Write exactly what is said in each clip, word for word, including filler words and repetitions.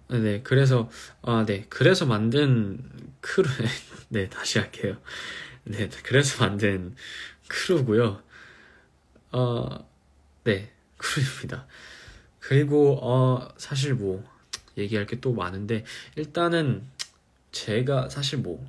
네, 그래서 아, 네, 그래서 만든 크루, 네, 다시 할게요. 네, 그래서 만든 크루고요. 어, 네, 크루입니다. 그리고 어, 사실 뭐 얘기할 게 또 많은데 일단은 제가 사실 뭐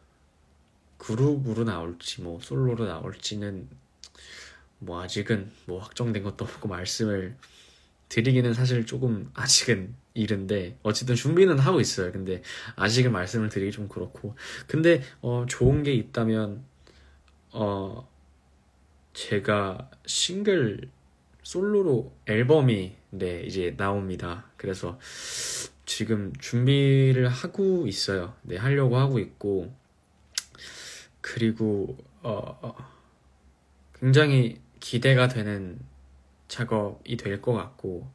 그룹으로 나올지 뭐 솔로로 나올지는 뭐 아직은 뭐 확정된 것도 없고 말씀을 드리기는 사실 조금 아직은 이른데 어쨌든 준비는 하고 있어요. 근데 아직은 말씀을 드리기 좀 그렇고 근데 어 좋은 게 있다면 어 제가 싱글 솔로로 앨범이 네 이제 나옵니다. 그래서 지금 준비를 하고 있어요. 네 하려고 하고 있고 그리고 어 어, 굉장히 기대가 되는 작업이 될 것 같고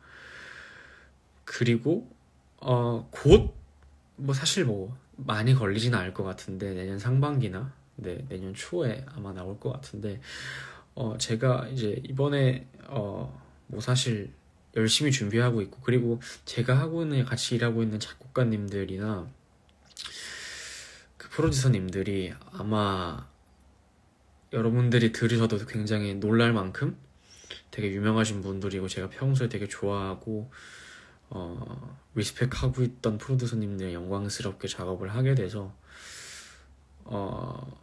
그리고 어, 곧, 뭐 사실 뭐 많이 걸리지는 않을 것 같은데 내년 상반기나 네, 내년 초에 아마 나올 것 같은데 어, 제가 이제 이번에 어, 뭐 사실 열심히 준비하고 있고 그리고 제가 하고 있는 같이 일하고 있는 작곡가님들이나 그 프로듀서님들이 아마 여러분들이 들으셔도 굉장히 놀랄 만큼 되게 유명하신 분들이고 제가 평소에 되게 좋아하고 어, 리스펙하고 있던 프로듀서님들 영광스럽게 작업을 하게 돼서 어,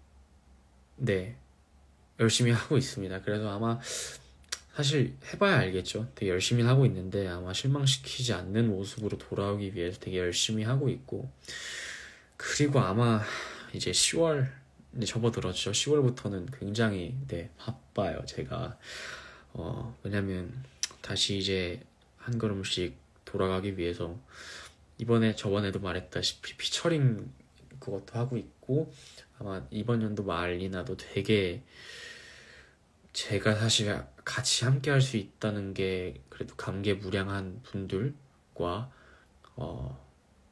네 열심히 하고 있습니다. 그래서 아마 사실 해봐야 알겠죠. 되게 열심히 하고 있는데 아마 실망시키지 않는 모습으로 돌아오기 위해서 되게 열심히 하고 있고 그리고 아마 이제 시월 이제 접어들었죠. 시월부터는 굉장히 네 바빠요. 제가 어, 왜냐면 다시 이제 한 걸음씩 돌아가기 위해서 이번에 저번에도 말했다시피 피처링 그것도 하고 있고 아마 이번 연도 말이나도 되게 제가 사실 같이 함께 할 수 있다는 게 그래도 감개무량한 분들과 어,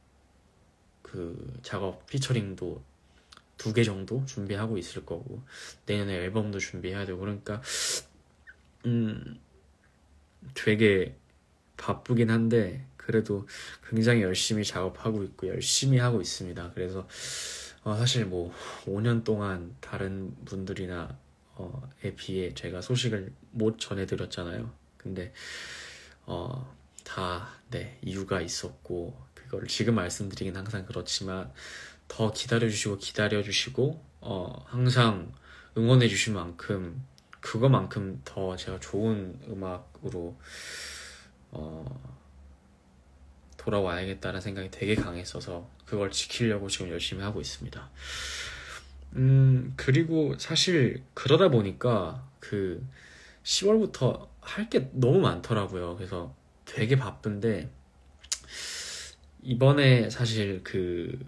그 작업 피처링도 두 개 정도 준비하고 있을 거고 내년에 앨범도 준비해야 되고 그러니까 음 되게 바쁘긴 한데 그래도 굉장히 열심히 작업하고 있고 열심히 하고 있습니다. 그래서 어, 사실 뭐 오 년 동안 다른 분들이나 어, 에 비해 제가 소식을 못 전해드렸잖아요. 근데 어, 다 네, 이유가 있었고 그걸 지금 말씀드리긴 항상 그렇지만 더 기다려주시고 기다려주시고 어, 항상 응원해주신 만큼 그거만큼 더 제가 좋은 음악으로 어, 돌아와야겠다는 생각이 되게 강했어서 그걸 지키려고 지금 열심히 하고 있습니다. 음, 그리고 사실 그러다 보니까 그 시월부터 할 게 너무 많더라고요. 그래서 되게 바쁜데 이번에 사실 그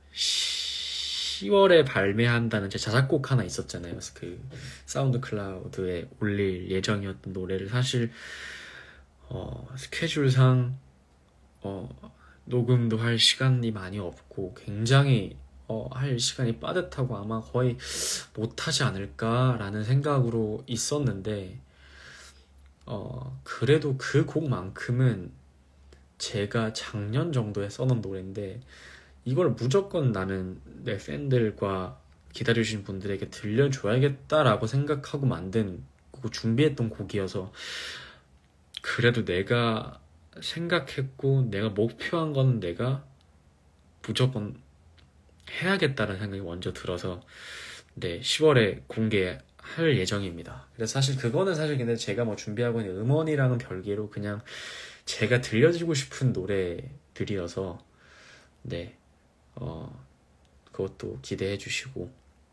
시월에 발매한다는 제 자작곡 하나 있었잖아요. 그 사운드 클라우드에 올릴 예정이었던 노래를 사실 어, 스케줄상 어, 녹음도 할 시간이 많이 없고 굉장히 어, 할 시간이 빠듯하고 아마 거의 못하지 않을까라는 생각으로 있었는데 어, 그래도 그 곡만큼은 제가 작년 정도에 써놓은 노래인데 이걸 무조건 나는 내 팬들과 기다려주신 분들에게 들려줘야겠다라고 생각하고 만든 그 준비했던 곡이어서 그래도 내가 생각했고 내가 목표한 건 내가 무조건 해야겠다는 생각이 먼저 들어서 네 시월에 공개할 예정입니다. 그래서 사실 그거는 사실 근데 제가 뭐 준비하고 있는 음원이랑은 별개로 그냥 제가 들려주고 싶은 노래들이어서 네 어, 그것도 기대해 주시고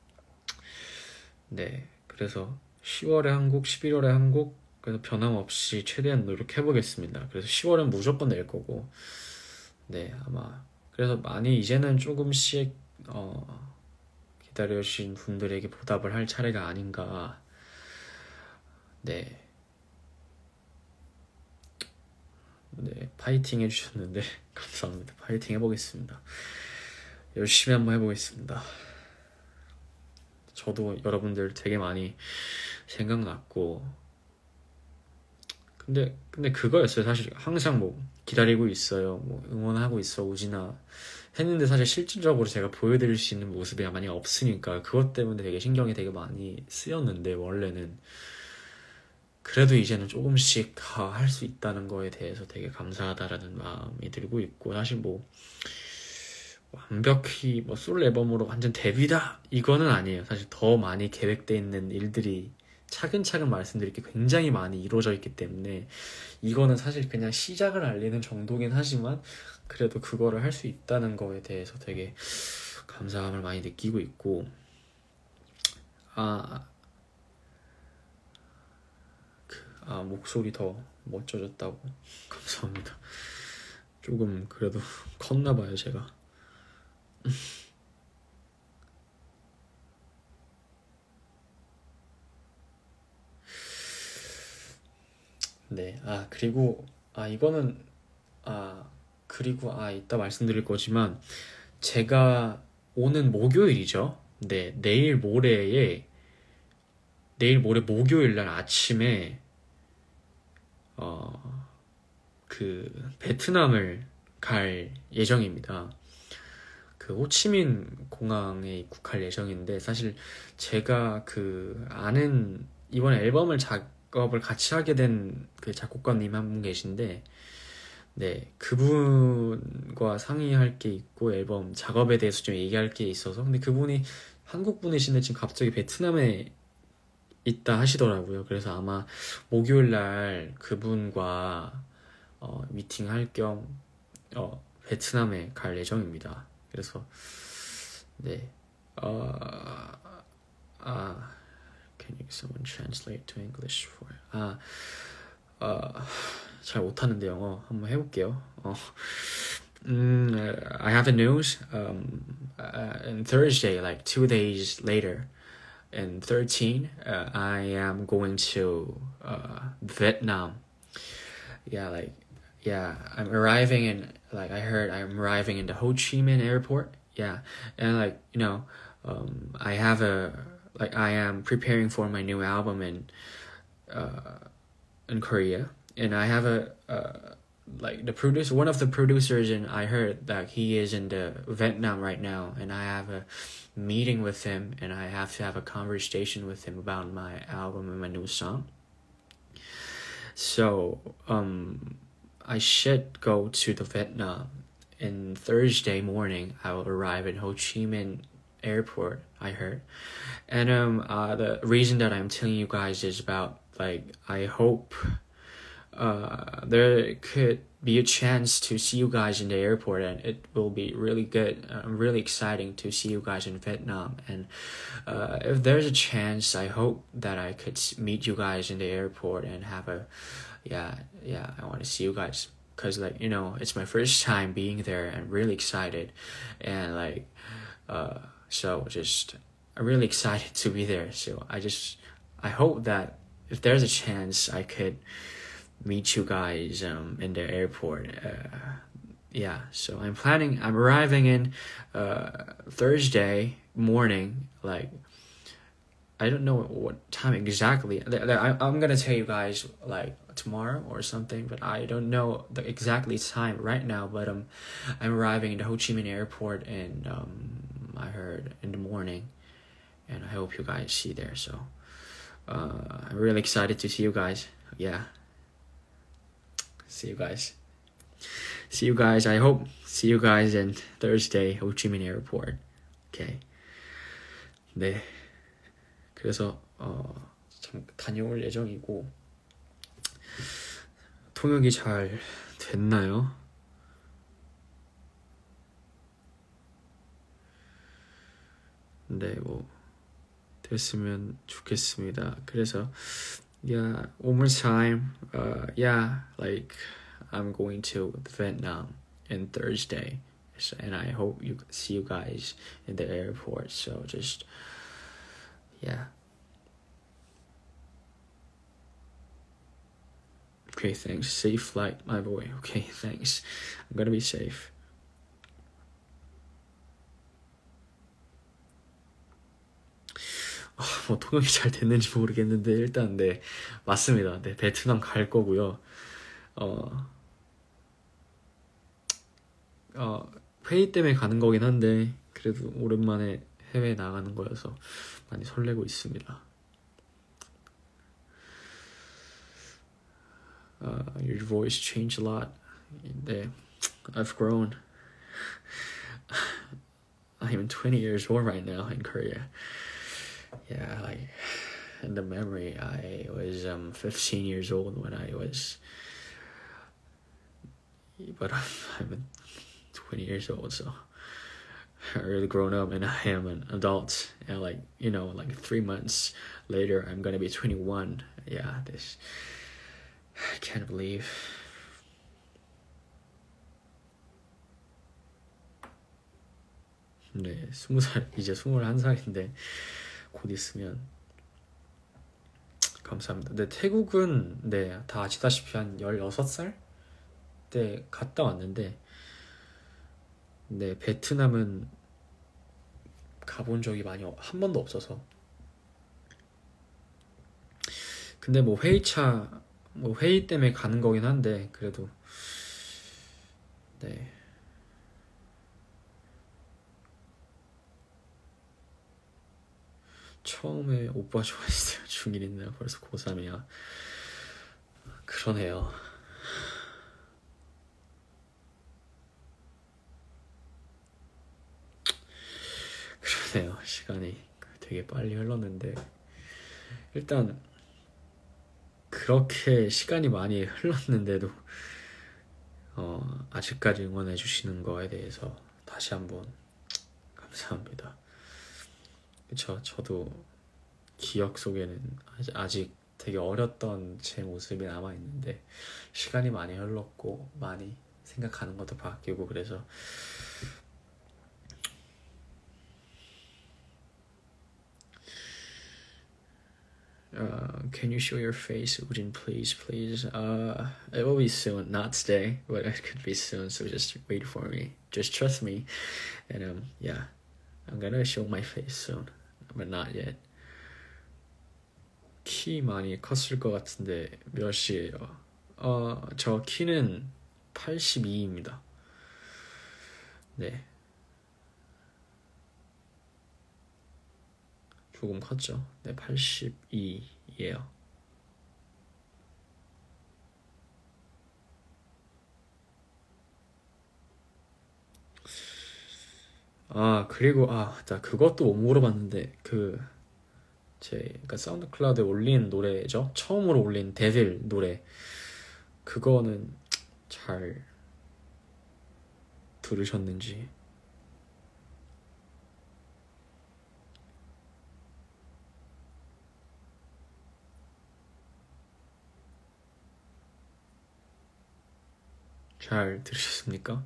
네 그래서 시월에 한 곡, 십일월에 한 곡 그래서 변함없이 최대한 노력해 보겠습니다. 그래서 시월은 무조건 낼 거고 네 아마 그래서 많이 이제는 조금씩 어, 기다려주신 분들에게 보답을 할 차례가 아닌가 네, 네 파이팅 해주셨는데 감사합니다. 파이팅 해보겠습니다. 열심히 한번 해보겠습니다. 저도 여러분들 되게 많이 생각났고 근데 근데 그거였어요. 사실 항상 뭐 기다리고 있어요. 뭐 응원하고 있어 우진아 했는데 사실 실질적으로 제가 보여드릴 수 있는 모습이 많이 없으니까 그것 때문에 되게 신경이 되게 많이 쓰였는데 원래는 그래도 이제는 조금씩 할 수 있다는 거에 대해서 되게 감사하다라는 마음이 들고 있고 사실 뭐 완벽히 뭐 솔로 앨범으로 완전 데뷔다 이거는 아니에요. 사실 더 많이 계획돼 있는 일들이 차근차근 말씀드릴 게 굉장히 많이 이루어져 있기 때문에 이거는 사실 그냥 시작을 알리는 정도긴 하지만 그래도 그거를 할 수 있다는 거에 대해서 되게 감사함을 많이 느끼고 있고 아, 그, 아 목소리 더 멋져졌다고 감사합니다. 조금 그래도 컸나봐요 제가. 네, 아 그리고 아 이거는 아 그리고 아 이따 말씀드릴 거지만 제가 오는 목요일이죠. 네, 내일 모레에 내일 모레 목요일 날 아침에 어 그 베트남을 갈 예정입니다. 그 호치민 공항에 입국할 예정인데 사실 제가 그 아는 이번 앨범을 작업을 같이 하게 된 그 작곡가님 한 분 계신데 네 그분과 상의할 게 있고 앨범 작업에 대해서 좀 얘기할 게 있어서 근데 그분이 한국 분이신데 지금 갑자기 베트남에 있다 하시더라고요. 그래서 아마 목요일 날 그분과 어, 미팅할 겸 어, 베트남에 갈 예정입니다. 그래서 네, 어, 아, can you someone translate to English for? 아, 어, 잘 못하는데 영어 한번 해볼게요. 어, 음, I have the news. Um, uh, on Thursday, like two days later, and thirteen, uh, I am going to uh, Vietnam. Yeah, like yeah, I'm arriving in like I heard I'm arriving in the Ho Chi Minh airport. Yeah, and like you know, um, I have a like I am preparing for my new album in uh, in Korea, and I have a uh, like the producer, one of the producers, and I heard that he is in the Vietnam right now, and I have a meeting with him, and I have to have a conversation with him about my album and my new song. So um, I should go to the Vietnam, and Thursday morning I will arrive in Ho Chi Minh Airport. I heard, and um, uh, the reason that I'm telling you guys is about like I hope uh, there could be a chance to see you guys in the airport, and it will be really good. Uh, really exciting to see you guys in Vietnam, and uh, if there's a chance, I hope that I could meet you guys in the airport and have a, yeah, yeah. I want to see you guys because like you know it's my first time being there, and really excited, and like, uh, so just I'm really excited to be there. So I just I hope that if there's a chance, I could meet you guys um, in the airport. Uh, yeah, so I'm planning, I'm arriving in uh, Thursday morning, like, I don't know what time exactly. I, I'm gonna tell you guys like tomorrow or something, but I don't know the exactly time right now, but um, I'm arriving in the Ho Chi Minh airport, and um, I heard in the morning, and I hope you guys see there, so uh, I'm really excited to see you guys. Yeah. See you guys. See you guys. I hope see you guys in Thursday Ho Chi Minh Airport. Okay. 네. 그래서 어, 참 다녀올 예정이고 통역이 잘 됐나요? 네, 뭐 됐으면 좋겠습니다. 그래서 yeah, one more time. Uh, yeah, like I'm going to Vietnam on Thursday, so, and I hope you see you guys in the airport. So just yeah. Okay, thanks. Safe flight, my boy. Okay, thanks. I'm gonna be safe. 어, 뭐 통역이 잘 됐는지 모르겠는데 일단 네 맞습니다. 네 베트남 갈 거고요. 어 어, 회의 때문에 가는 거긴 한데 그래도 오랜만에 해외 나가는 거여서 많이 설레고 있습니다. Uh, your voice changed a lot. 네, I've grown. I'm twenty years old right now in Korea. Yeah, like in the memory, I was um fifteen years old when I was, but I'm, I'm twenty years old, so I really grown up, and I am an adult. And like you know, like three months later, I'm gonna be twenty-one. Yeah, this I can't believe. 네, 스무 살 이제 스물한 살인데 곧 있으면 감사합니다. 네, 태국은 네, 다 아시다시피 한 열여섯 살 때 갔다 왔는데 네, 베트남은 가본 적이 많이 한 번도 없어서 근데 뭐 회의차 뭐 회의 때문에 가는 거긴 한데 그래도 네. 처음에 오빠 좋아했어요. 중일인데 벌써 고삼이야. 그러네요. 그러네요. 시간이 되게 빨리 흘렀는데 일단 그렇게 시간이 많이 흘렀는데도 어, 아직까지 응원해 주시는 거에 대해서 다시 한번 감사합니다. 그쵸, 저도 기억 속에는 아직, 아직 되게 어렸던 제 모습이 남아있는데 시간이 많이 흘렀고 많이 생각하는 것도 바뀌고 그래서 Uh, can you show your face, Ujin, please, please? Uh, it will be soon, not today, but it could be soon, so just wait for me. Just trust me. And um, yeah, I'm gonna show my face soon, but not yet. 키 많이 컸을 것 같은데 몇이에요? 어, 저 키는 팔십이입니다. 네. 조금 컸죠. 네, 팔십이예요. 아, 그리고 아, 나 그것도 못 물어봤는데 그 제 그러니까 사운드 클라우드에 올린 노래죠. 처음으로 올린 데빌 노래. 그거는 잘 들으셨는지. 잘 들으셨습니까?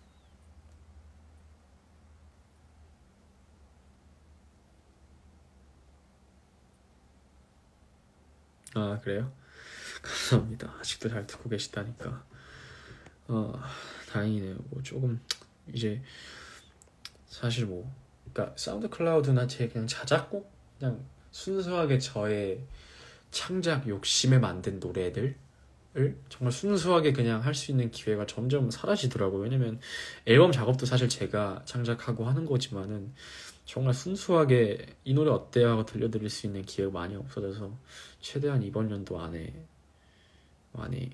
아, 그래요? 감사합니다. 아직도 잘 듣고 계시다니까. 어, 다행이네요. 뭐 조금 이제 사실 뭐 그러니까 사운드 클라우드나 제 그냥 자작곡 그냥 순수하게 저의 창작 욕심에 만든 노래들 을 정말 순수하게 그냥 할 수 있는 기회가 점점 사라지더라고요. 왜냐면 앨범 작업도 사실 제가 창작하고 하는 거지만은 정말 순수하게 이 노래 어때요 하고 들려드릴 수 있는 기회가 많이 없어져서 최대한 이번 연도 안에 많이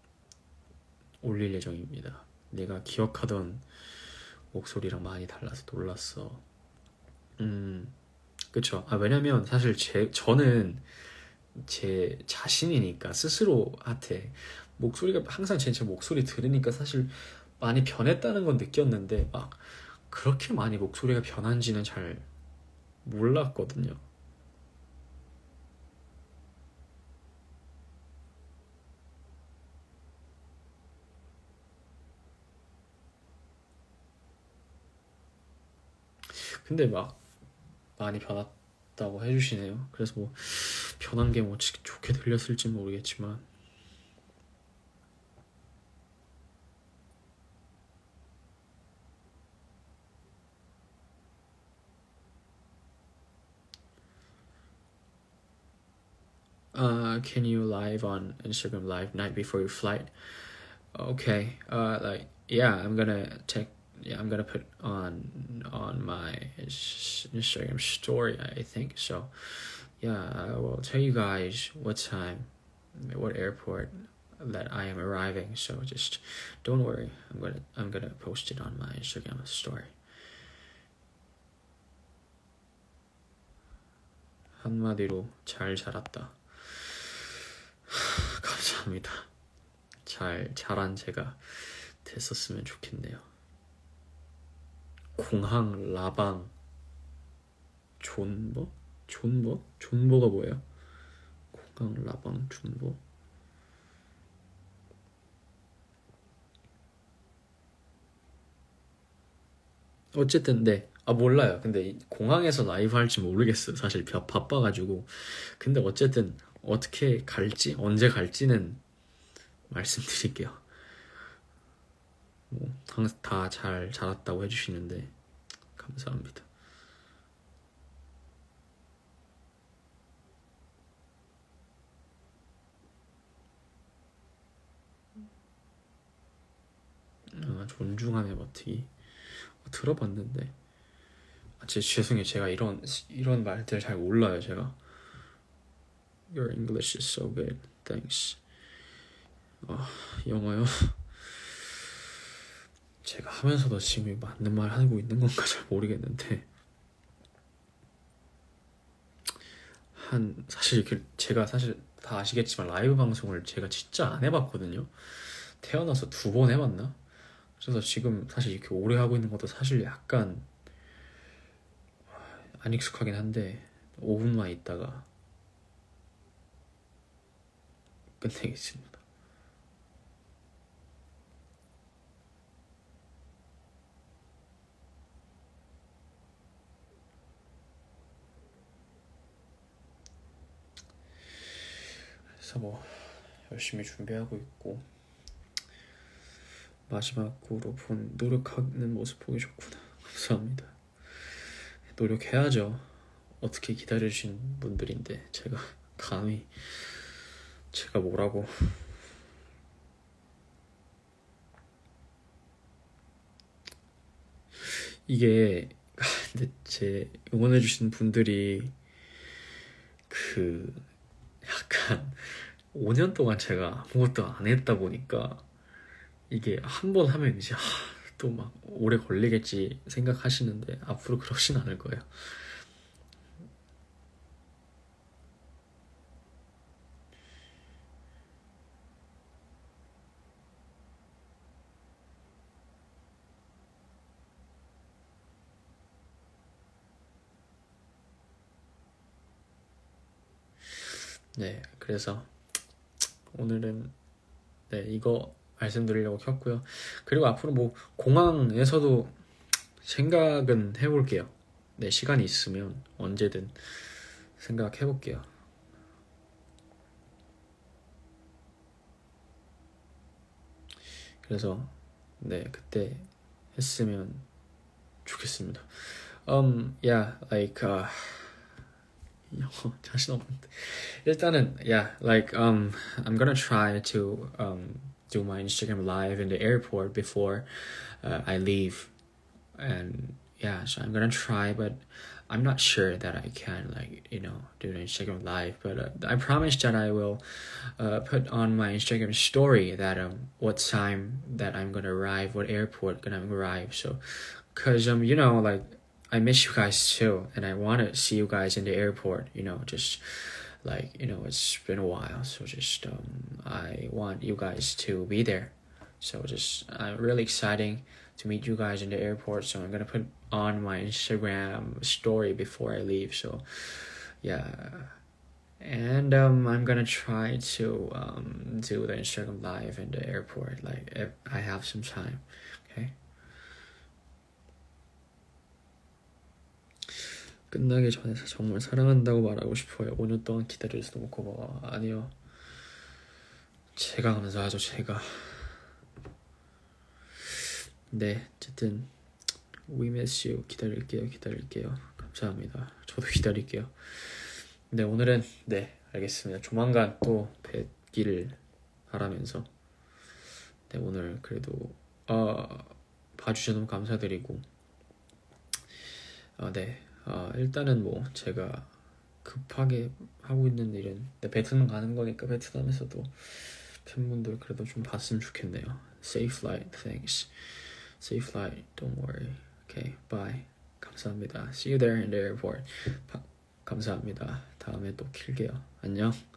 올릴 예정입니다. 내가 기억하던 목소리랑 많이 달라서 놀랐어. 음, 그쵸. 아, 왜냐면 사실 제, 저는 제 자신이니까 스스로한테 목소리가 항상 제, 제 목소리 들으니까 사실 많이 변했다는 건 느꼈는데 막 그렇게 많이 목소리가 변한지는 잘 몰랐거든요. 근데 막 많이 변했다고 해주시네요. 그래서 뭐 변한 게 뭐 좋게 들렸을지 모르겠지만 Uh, can you live on Instagram live night before your flight? Okay. Uh, like yeah, I'm gonna take yeah, I'm gonna put on on my Instagram story, I think. So yeah, I will tell you guys what time, what airport that I am arriving. So just don't worry. I'm gonna I'm gonna post it on my Instagram story. 한마디로 잘 자랐다. 감사합니다. 잘 자란 제가 됐었으면 좋겠네요. 공항 라방 존버? 존버? 존버가 뭐예요? 공항 라방 존버? 어쨌든 네. 아 몰라요. 근데 공항에서 라이브 할지 모르겠어요. 사실 바빠가지고. 근데 어쨌든 어떻게 갈지 언제 갈지는 말씀드릴게요. 뭐, 다 잘 자랐다고 해주시는데 감사합니다. 아, 존중함에 버티기 어, 들어봤는데 아, 제, 죄송해요. 제가 이런 이런 말들 잘 몰라요. 제가 Your English is so good. Thanks. 아, 영어요? 제가 하면서도 지금 맞는 말 하고 있는 건가 잘 모르겠는데 한 사실 그 제가 사실 다 아시겠지만 라이브 방송을 제가 진짜 안 해봤거든요. 태어나서 두 번 해봤나? 그래서 지금 사실 이렇게 오래 하고 있는 것도 사실 약간 안 익숙하긴 한데 오 분만 있다가 끝내겠습니다. 그래서 뭐 열심히 준비하고 있고 마지막으로 본 노력하는 모습 보기 좋구나. 감사합니다. 노력해야죠. 어떻게 기다려주신 분들인데 제가 감히 제가 뭐라고. 이게 근데 제 응원해주신 분들이 그 약간 오 년 동안 제가 아무것도 안 했다 보니까 이게 한 번 하면 이제 또 막 오래 걸리겠지 생각하시는데 앞으로 그러진 않을 거예요. 네, 그래서 오늘은 네 이거 말씀드리려고 켰고요. 그리고 앞으로 뭐 공항에서도 생각은 해볼게요. 네, 시간이 있으면 언제든 생각해볼게요. 그래서 네 그때 했으면 좋겠습니다. Um, yeah, like uh, 영어 자신 없는데 일단은 yeah, like um, I'm gonna try to um do my Instagram live in the airport before uh, I leave, and yeah, so I'm gonna try, but I'm not sure that I can like you know do the Instagram live, but uh, I promise that I will uh, put on my Instagram story that um what time that I'm gonna arrive, what airport gonna arrive. So, cause um you know like I miss you guys too, and I want to see you guys in the airport. You know, just like you know it's been a while, so just um I want you guys to be there. So just I'm uh, really exciting to meet you guys in the airport. So I'm gonna put on my Instagram story before I leave. So yeah, and um, I'm gonna try to um, do the Instagram live in the airport. Like if I have some time. Okay. 끝나기 전에 정말 사랑한다고 말하고 싶어요. 오 년 동안 기다려줘서 너무 고마워. 아니요. 제가 감사하죠. 제가. 네, 어쨌든 We miss you. 기다릴게요. 기다릴게요. 감사합니다. 저도 기다릴게요. 네, 오늘은 네, 알겠습니다. 조만간 또 뵙기를 바라면서 네, 오늘 그래도 어, 봐주셔서 너무 감사드리고 어, 네 어, 일단은 뭐 제가 급하게 하고 있는 일은 네, 베트남 가는 거니까 베트남에서도 팬분들 그래도 좀 봤으면 좋겠네요. Safe flight, thanks. Safe flight, don't worry. Okay, bye. 감사합니다. See you there in the airport. 바, 감사합니다. 다음에 또 킬게요. 안녕.